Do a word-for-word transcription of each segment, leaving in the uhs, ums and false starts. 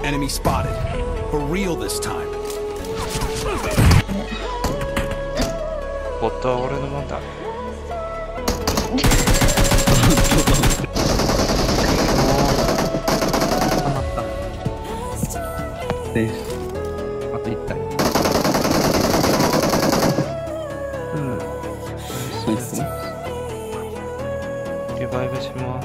Enemy spotted. For real this time. ボットは俺のもんだ。 捕まったです。あといったい。うん。そうですね。 リバイブします。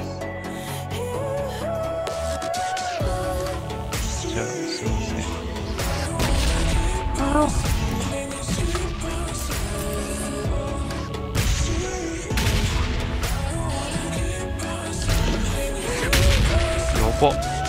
じゃあすいません。ああ。やばっ。